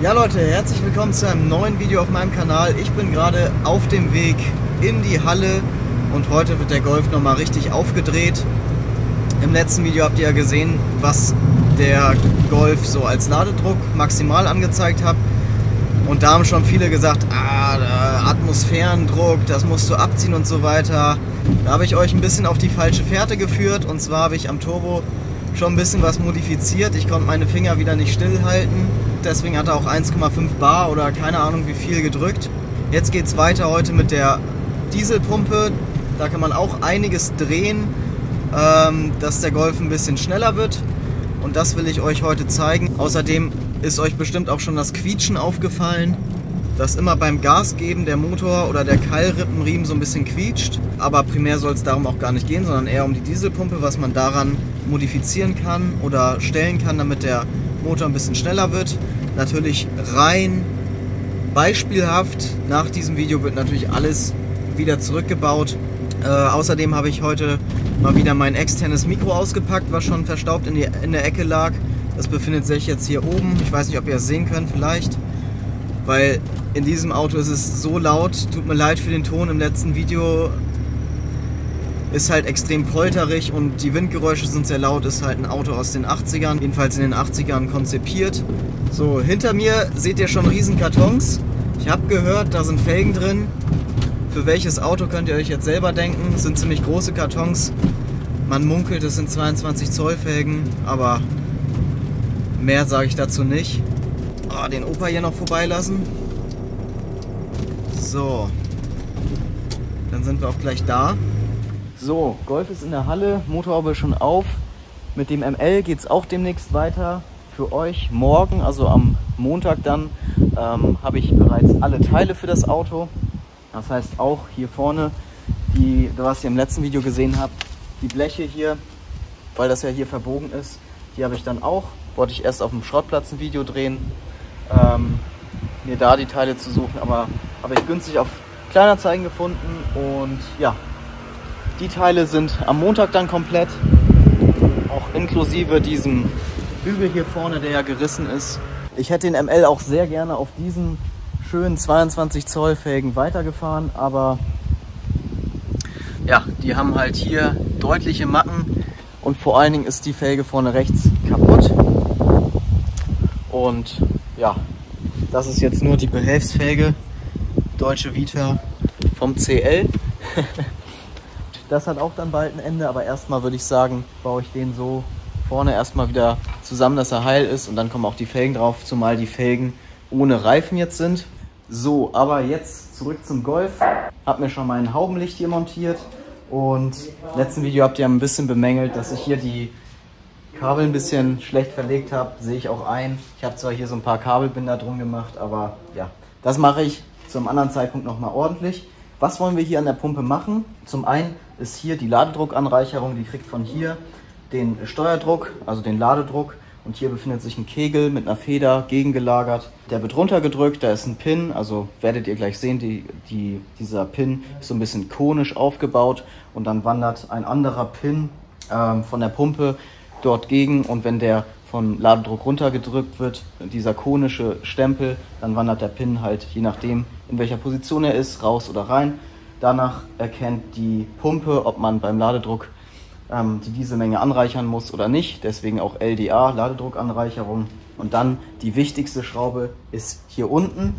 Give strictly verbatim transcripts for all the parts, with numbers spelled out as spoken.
Ja Leute, herzlich willkommen zu einem neuen Video auf meinem Kanal. Ich bin gerade auf dem Weg in die Halle und heute wird der Golf nochmal richtig aufgedreht. Im letzten Video habt ihr ja gesehen, was der Golf so als Ladedruck maximal angezeigt hat. Und da haben schon viele gesagt, ah, Atmosphärendruck, das musst du abziehen und so weiter. Da habe ich euch ein bisschen auf die falsche Fährte geführt, und zwar habe ich am Turbo schon ein bisschen was modifiziert. Ich konnte meine Finger wieder nicht stillhalten, deswegen hat er auch eins Komma fünf Bar oder keine Ahnung wie viel gedrückt. Jetzt geht es weiter heute mit der Dieselpumpe. Da kann man auch einiges drehen, ähm, dass der Golf ein bisschen schneller wird, und das will ich euch heute zeigen. Außerdem ist euch bestimmt auch schon das Quietschen aufgefallen, dass immer beim Gas geben der Motor oder der Keilrippenriemen so ein bisschen quietscht. Aber primär soll es darum auch gar nicht gehen, sondern eher um die Dieselpumpe, was man daran modifizieren kann oder stellen kann, damit der Motor ein bisschen schneller wird. Natürlich rein beispielhaft. Nach diesem Video wird natürlich alles wieder zurückgebaut. Äh, außerdem habe ich heute mal wieder mein externes Mikro ausgepackt, was schon verstaubt in, die, in der Ecke lag. Das befindet sich jetzt hier oben. Ich weiß nicht, ob ihr es sehen könnt, vielleicht. Weil in diesem Auto ist es so laut. Tut mir leid für den Ton im letzten Video. Ist halt extrem polterig und die Windgeräusche sind sehr laut. Ist halt ein Auto aus den achtzigern, jedenfalls in den achtzigern konzipiert. So, hinter mir seht ihr schon riesen Kartons. Ich habe gehört, da sind Felgen drin. Für welches Auto könnt ihr euch jetzt selber denken? Das sind ziemlich große Kartons. Man munkelt, es sind zweiundzwanzig Zoll Felgen, aber mehr sage ich dazu nicht. Oh, den Opa hier noch vorbeilassen. So, dann sind wir auch gleich da. So, Golf ist in der Halle, Motorhaube schon auf. Mit dem M L geht es auch demnächst weiter. Für euch morgen, also am Montag dann, ähm, habe ich bereits alle Teile für das Auto. Das heißt auch hier vorne, die, was ihr im letzten Video gesehen habt, die Bleche hier, weil das ja hier verbogen ist, die habe ich dann auch. Wollte ich erst auf dem Schrottplatz ein Video drehen, ähm, mir da die Teile zu suchen, aber habe ich günstig auf Kleinanzeigen gefunden, und ja, die Teile sind am Montag dann komplett, auch inklusive diesem Bügel hier vorne, der ja gerissen ist. Ich hätte den M L auch sehr gerne auf diesen schönen zweiundzwanzig Zoll Felgen weitergefahren, aber ja, die haben halt hier deutliche Macken und vor allen Dingen ist die Felge vorne rechts kaputt. Und ja, das ist jetzt nur die Behelfsfelge, Deutsche Vita vom C L. Das hat auch dann bald ein Ende, aber erstmal würde ich sagen, baue ich den so vorne erstmal wieder zusammen, dass er heil ist, und dann kommen auch die Felgen drauf, zumal die Felgen ohne Reifen jetzt sind. So, aber jetzt zurück zum Golf. Hab mir schon mein Haubenlicht hier montiert, und im letzten Video habt ihr ein bisschen bemängelt, dass ich hier die Kabel ein bisschen schlecht verlegt habe. Sehe ich auch ein. Ich habe zwar hier so ein paar Kabelbinder drum gemacht, aber ja, das mache ich zu einem anderen Zeitpunkt nochmal ordentlich. Was wollen wir hier an der Pumpe machen? Zum einen ist hier die Ladedruckanreicherung, die kriegt von hier den Steuerdruck, also den Ladedruck. Und hier befindet sich ein Kegel mit einer Feder gegengelagert. Der wird runtergedrückt, da ist ein Pin, also werdet ihr gleich sehen, die, die, dieser Pin ist so ein bisschen konisch aufgebaut, und dann wandert ein anderer Pin ähm, von der Pumpe dort gegen, und wenn der vom Ladedruck runtergedrückt wird, dieser konische Stempel, dann wandert der Pin halt, je nachdem in welcher Position er ist, raus oder rein. Danach erkennt die Pumpe, ob man beim Ladedruck die Dieselmenge anreichern muss oder nicht, deswegen auch L D A, Ladedruckanreicherung. Und dann die wichtigste Schraube ist hier unten,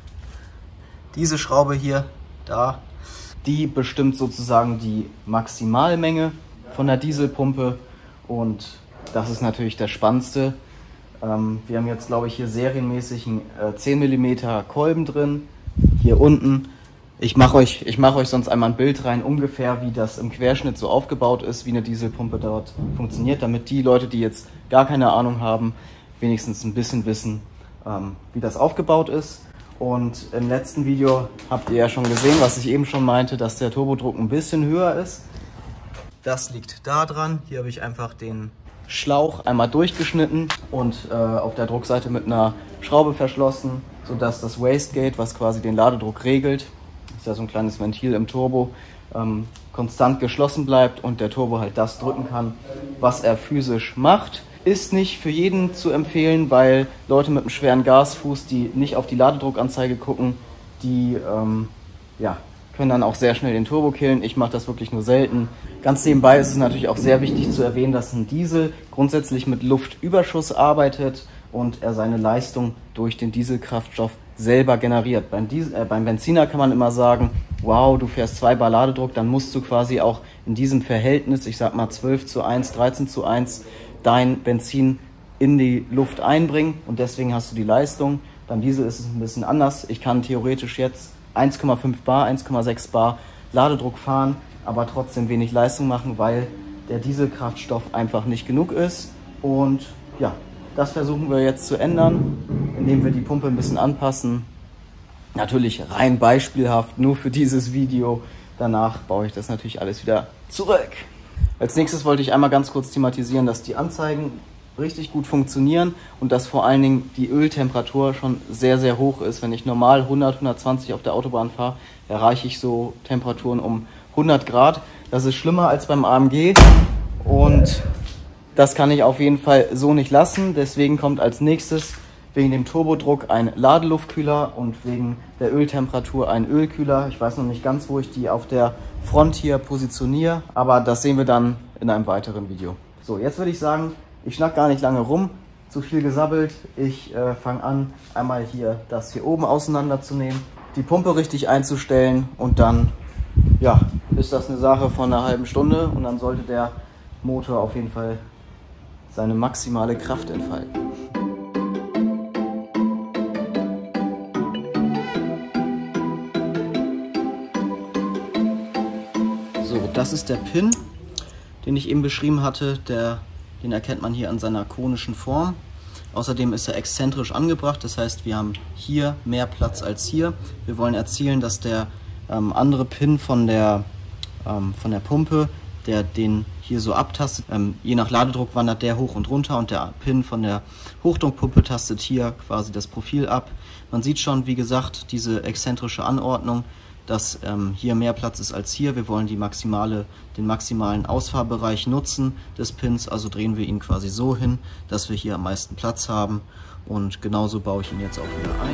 diese Schraube hier, da, die bestimmt sozusagen die Maximalmenge von der Dieselpumpe, und das ist natürlich das Spannendste. Wir haben jetzt, glaube ich, hier serienmäßig einen zehn Millimeter Kolben drin, hier unten. Ich mache euch, ich mache euch sonst einmal ein Bild rein, ungefähr wie das im Querschnitt so aufgebaut ist, wie eine Dieselpumpe dort funktioniert, damit die Leute, die jetzt gar keine Ahnung haben, wenigstens ein bisschen wissen, ähm, wie das aufgebaut ist. Und im letzten Video habt ihr ja schon gesehen, was ich eben schon meinte, dass der Turbodruck ein bisschen höher ist. Das liegt da dran. Hier habe ich einfach den Schlauch einmal durchgeschnitten und äh, auf der Druckseite mit einer Schraube verschlossen, sodass das Wastegate, was quasi den Ladedruck regelt, ist ja so ein kleines Ventil im Turbo, ähm, konstant geschlossen bleibt und der Turbo halt das drücken kann, was er physisch macht. Ist nicht für jeden zu empfehlen, weil Leute mit einem schweren Gasfuß, die nicht auf die Ladedruckanzeige gucken, die ähm, ja, können dann auch sehr schnell den Turbo killen. Ich mache das wirklich nur selten. Ganz nebenbei ist es natürlich auch sehr wichtig zu erwähnen, dass ein Diesel grundsätzlich mit Luftüberschuss arbeitet und er seine Leistung durch den Dieselkraftstoff selber generiert. Beim, Diesel, äh, beim Benziner kann man immer sagen, wow, du fährst zwei Bar Ladedruck, dann musst du quasi auch in diesem Verhältnis, ich sag mal zwölf zu eins, dreizehn zu eins, dein Benzin in die Luft einbringen und deswegen hast du die Leistung. Beim Diesel ist es ein bisschen anders. Ich kann theoretisch jetzt eins Komma fünf Bar, eins Komma sechs Bar Ladedruck fahren, aber trotzdem wenig Leistung machen, weil der Dieselkraftstoff einfach nicht genug ist. Und ja, das versuchen wir jetzt zu ändern, indem wir die Pumpe ein bisschen anpassen. Natürlich rein beispielhaft, nur für dieses Video. Danach baue ich das natürlich alles wieder zurück. Als nächstes wollte ich einmal ganz kurz thematisieren, dass die Anzeigen richtig gut funktionieren und dass vor allen Dingen die Öltemperatur schon sehr, sehr hoch ist. Wenn ich normal hundert, hundertzwanzig auf der Autobahn fahre, erreiche ich so Temperaturen um hundert Grad. Das ist schlimmer als beim A M G und das kann ich auf jeden Fall so nicht lassen. Deswegen kommt als nächstes wegen dem Turbodruck ein Ladeluftkühler und wegen der Öltemperatur ein Ölkühler. Ich weiß noch nicht ganz, wo ich die auf der Front hier positioniere, aber das sehen wir dann in einem weiteren Video. So, jetzt würde ich sagen, ich schnack gar nicht lange rum, zu viel gesabbelt. Ich äh, fange an, einmal hier das hier oben auseinanderzunehmen, die Pumpe richtig einzustellen und dann ja, ist das eine Sache von einer halben Stunde und dann sollte der Motor auf jeden Fall seine maximale Kraft entfalten. So, das ist der Pin, den ich eben beschrieben hatte. Der, den erkennt man hier an seiner konischen Form. Außerdem ist er exzentrisch angebracht, das heißt, wir haben hier mehr Platz als hier. Wir wollen erzielen, dass der ähm, andere Pin von der, ähm, von der Pumpe, der den hier so abtastet, ähm, je nach Ladedruck wandert der hoch und runter und der Pin von der Hochdruckpumpe tastet hier quasi das Profil ab. Man sieht schon, wie gesagt, diese exzentrische Anordnung, dass ähm, hier mehr Platz ist als hier. Wir wollen die maximale, den maximalen Ausfahrbereich nutzen des Pins, also drehen wir ihn quasi so hin, dass wir hier am meisten Platz haben und genauso baue ich ihn jetzt auch wieder ein.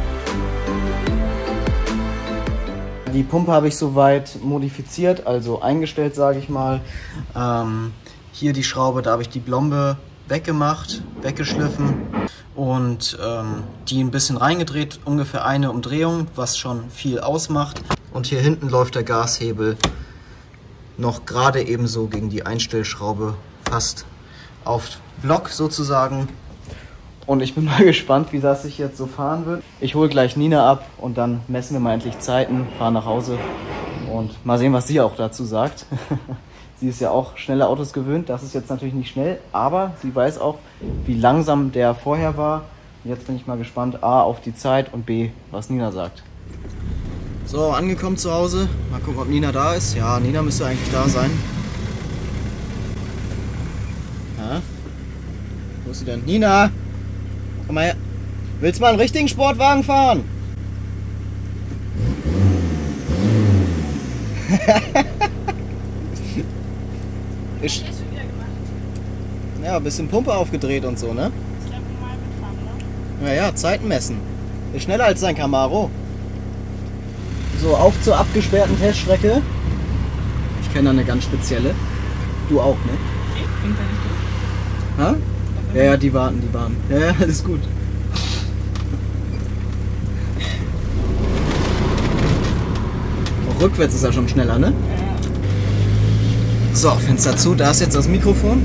Die Pumpe habe ich soweit modifiziert, also eingestellt, sage ich mal. Ähm, hier die Schraube, da habe ich die Blombe weggemacht, weggeschliffen und ähm, die ein bisschen reingedreht, ungefähr eine Umdrehung, was schon viel ausmacht. Und hier hinten läuft der Gashebel noch gerade ebenso gegen die Einstellschraube fast auf Block sozusagen. Und ich bin mal gespannt, wie das sich jetzt so fahren wird. Ich hole gleich Nina ab und dann messen wir mal endlich Zeiten, fahren nach Hause und mal sehen, was sie auch dazu sagt. Sie ist ja auch schnelle Autos gewöhnt, das ist jetzt natürlich nicht schnell, aber sie weiß auch, wie langsam der vorher war. Und jetzt bin ich mal gespannt, A, auf die Zeit und B, was Nina sagt. So, angekommen zu Hause. Mal gucken, ob Nina da ist. Ja, Nina müsste eigentlich da sein. Ja. Wo ist sie denn? Nina! Komm mal her. Willst du mal einen richtigen Sportwagen fahren? Ich, ja, ein bisschen Pumpe aufgedreht und so, ne? Naja, Zeiten messen. Ist schneller als sein Camaro. So, auf zur abgesperrten Teststrecke. Ich kenne da eine ganz spezielle. Du auch, ne? Ha? Ja, ja, die warten, die warten. Ja, ja, alles gut. Auch rückwärts ist er schon schneller, ne? So, Fenster zu, da ist jetzt das Mikrofon.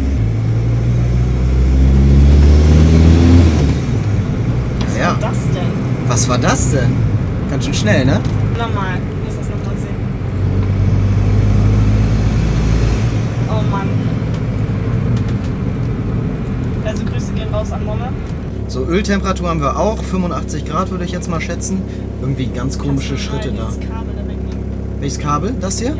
Was ja. war das denn? Was war das denn? Ganz schön schnell, ne? Nochmal, ich muss das nochmal sehen. Oh Mann. Also Grüße gehen raus an Momme. So, Öltemperatur haben wir auch, fünfundachtzig Grad würde ich jetzt mal schätzen. Irgendwie ganz komische Kannst du mal Schritte da. dieses Kabel da wegnehmen? Welches Kabel? Das hier? Ja.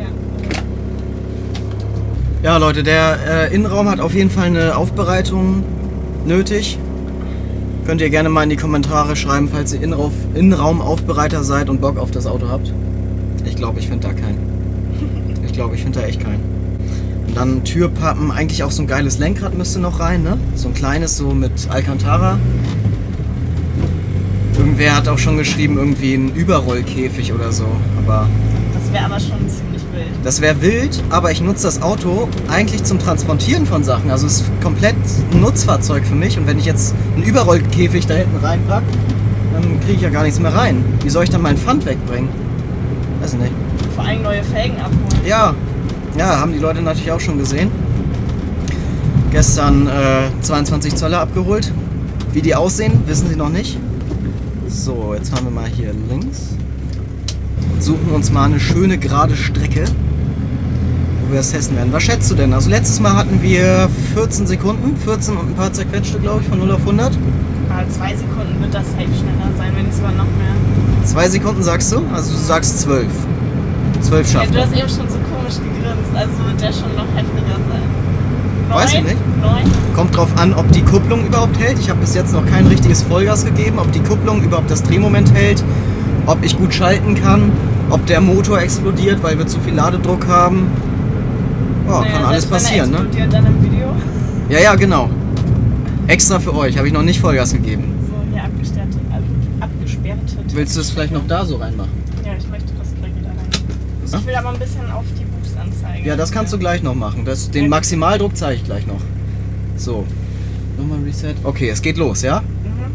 Ja, Leute, der äh, Innenraum hat auf jeden Fall eine Aufbereitung nötig. Könnt ihr gerne mal in die Kommentare schreiben, falls ihr Innenraum, Innenraumaufbereiter seid und Bock auf das Auto habt. Ich glaube, ich finde da keinen. Ich glaube, ich finde da echt keinen. Und Dann Türpappen, eigentlich auch so ein geiles Lenkrad müsste noch rein, ne? So ein kleines, so mit Alcantara. Irgendwer hat auch schon geschrieben, irgendwie ein Überrollkäfig oder so, aber... Das wäre aber schon ziemlich wild. Das wäre wild, aber ich nutze das Auto eigentlich zum Transportieren von Sachen. Also es ist komplett ein Nutzfahrzeug für mich. Und wenn ich jetzt einen Überrollkäfig da hinten reinpacke, dann kriege ich ja gar nichts mehr rein. Wie soll ich dann meinen Pfand wegbringen? Weiß ich nicht. Vor allem neue Felgen abholen. Ja, ja, haben die Leute natürlich auch schon gesehen. Gestern äh, zweiundzwanzig Zöller abgeholt. Wie die aussehen, wissen sie noch nicht. So, jetzt fahren wir mal hier links. Suchen uns mal eine schöne gerade Strecke, wo wir das testen werden. Was schätzt du denn? Also letztes Mal hatten wir vierzehn Sekunden, vierzehn und ein paar zerquetschte, glaube ich, von null auf hundert. Aber zwei Sekunden wird das safe schneller sein, wenn nicht sogar noch mehr. Zwei Sekunden sagst du? Also du sagst zwölf. zwölf Ja, schaffen du wir. hast eben schon so komisch gegrinst, also wird der schon noch heftiger sein. Neun? Weiß ich nicht. Neun? Kommt drauf an, ob die Kupplung überhaupt hält. Ich habe bis jetzt noch kein richtiges Vollgas gegeben. Ob die Kupplung überhaupt das Drehmoment hält. Ob ich gut schalten kann. Ob der Motor explodiert, weil wir zu viel Ladedruck haben. Oh, Naja, kann alles selbst wenn er passieren, ne? explodiert dann im Video. Ja, ja, genau. Extra für euch. Habe ich noch nicht Vollgas gegeben. So, hier abgesperrt. abgesperrtet. Willst du es vielleicht noch da so reinmachen? Ja, ich möchte das gleich wieder rein. Ja? Ich will aber ein bisschen auf die Boost-Anzeige. Ja, das kannst du gleich noch machen. Das, den Maximaldruck zeige ich gleich noch. So. Nochmal Reset. Okay, es geht los, ja? Mhm.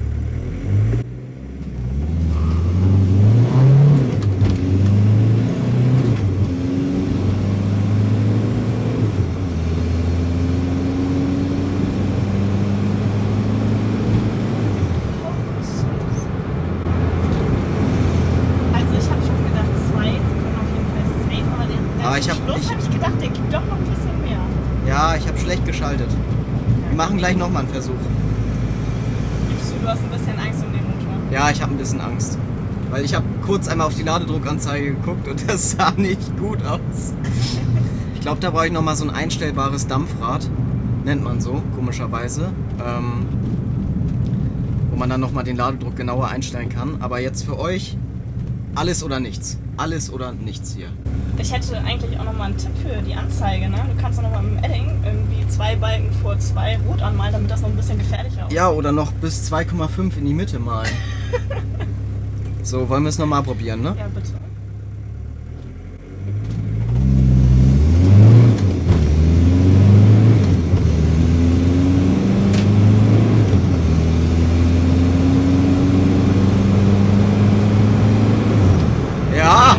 Also ich habe schon gedacht, zwei Sekunden auf jeden Fall safe, aber der, Aber der ich hab- Schluss ich- habe ich gedacht, der gibt doch noch ein bisschen mehr. Ja, ich habe schlecht geschaltet. Wir machen gleich nochmal einen Versuch. Gibst du, du hast ein bisschen Angst um den Motor. Ja, ich habe ein bisschen Angst. Weil ich habe kurz einmal auf die Ladedruckanzeige geguckt und das sah nicht gut aus. Ich glaube, da brauche ich nochmal so ein einstellbares Dampfrad. Nennt man so, komischerweise. Ähm, wo man dann nochmal den Ladedruck genauer einstellen kann. Aber jetzt für euch, alles oder nichts. Alles oder nichts hier. Ich hätte eigentlich auch noch mal einen Tipp für die Anzeige. Ne? Du kannst doch noch mal mit dem Edding irgendwie zwei Balken vor zwei rot anmalen, damit das noch ein bisschen gefährlicher aussieht. Ja, oder noch bis zwei Komma fünf in die Mitte malen. So, wollen wir es nochmal probieren, ne? Ja, bitte. Ja!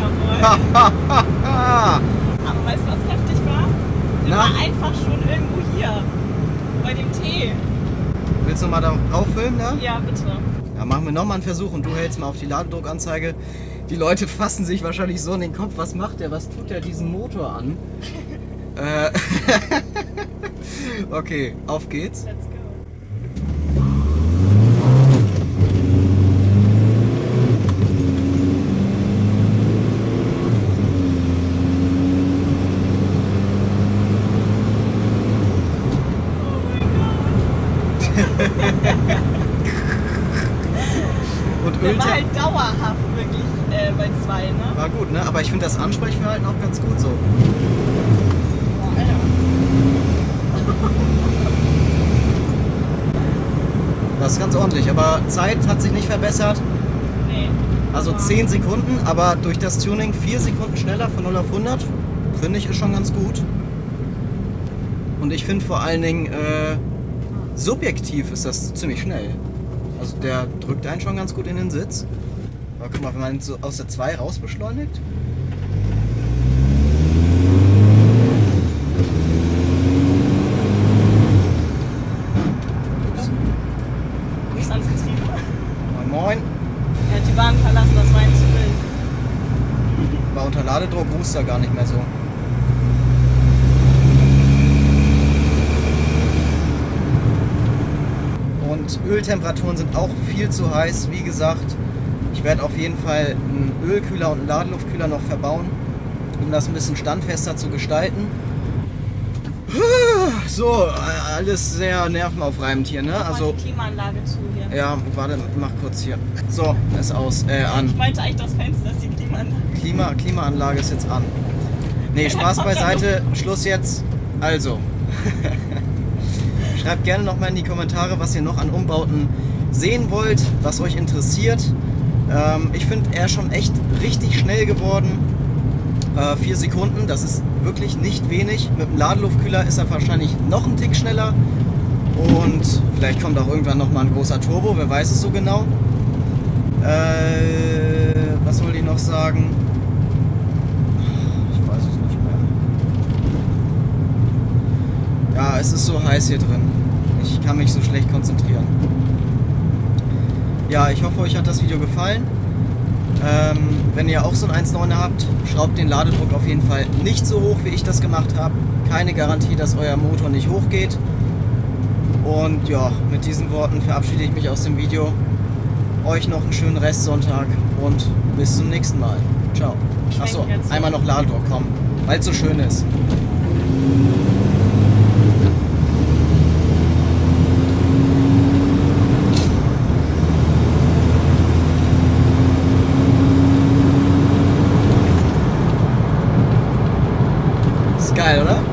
Aber weißt du, was heftig war? Der Na? war einfach schon irgendwo hier. Bei dem Tee. Willst du mal da rauf filmen, da? Ja, bitte. Ja, machen wir nochmal einen Versuch und du hältst mal auf die Ladedruckanzeige. Die Leute fassen sich wahrscheinlich so in den Kopf, was macht der, was tut der diesen Motor an? äh, okay, auf geht's. Let's go. Und Der war Öltemp halt dauerhaft wirklich äh, bei zwei, ne? war gut, ne? Aber ich finde das Ansprechverhalten auch ganz gut so. Boah, Alter. Das ist ganz ordentlich, aber Zeit hat sich nicht verbessert. Nee. Also Aber- zehn Sekunden, aber durch das Tuning vier Sekunden schneller von null auf hundert. Finde ich, ist schon ganz gut. Und ich finde vor allen Dingen, äh, subjektiv ist das ziemlich schnell. Also der drückt einen schon ganz gut in den Sitz. Aber guck mal, wenn man so aus der zwei raus beschleunigt. Gruß ans Getriebe. Moin Moin. Er hat die Bahn verlassen, das war ihm zu wild. Bei unter Ladedruck rußt er gar nicht mehr so. Und Öltemperaturen sind auch viel zu heiß. Wie gesagt, ich werde auf jeden Fall einen Ölkühler und einen Ladeluftkühler noch verbauen, um das ein bisschen standfester zu gestalten. So, alles sehr nervenaufreibend hier, ne? Mach mal Also, die Klimaanlage zu hier. ja, warte, mach kurz hier. So, ist aus, äh, an. Ich meinte eigentlich das Fenster, ist die Klimaanlage. Klima, Klimaanlage ist jetzt an. Nee, Spaß beiseite, Schluss jetzt. Also, schreibt gerne noch mal in die Kommentare, was ihr noch an Umbauten sehen wollt, was euch interessiert. Ähm, ich finde, er ist schon echt richtig schnell geworden. Äh, vier Sekunden, das ist wirklich nicht wenig. Mit dem Ladeluftkühler ist er wahrscheinlich noch einen Tick schneller. Und vielleicht kommt auch irgendwann noch mal ein großer Turbo, wer weiß es so genau. Äh, was wollte ich noch sagen? Ich weiß es nicht mehr. Ja, es ist so heiß hier drin. Ich kann mich so schlecht konzentrieren. Ja, ich hoffe, euch hat das Video gefallen. Ähm, wenn ihr auch so ein eins Komma neun habt, schraubt den Ladedruck auf jeden Fall nicht so hoch, wie ich das gemacht habe. Keine Garantie, dass euer Motor nicht hochgeht. Und ja, mit diesen Worten verabschiede ich mich aus dem Video. Euch noch einen schönen Restsonntag und bis zum nächsten Mal. Ciao. Achso, einmal noch Ladedruck, komm, weil es so schön ist. Ist geil, oder?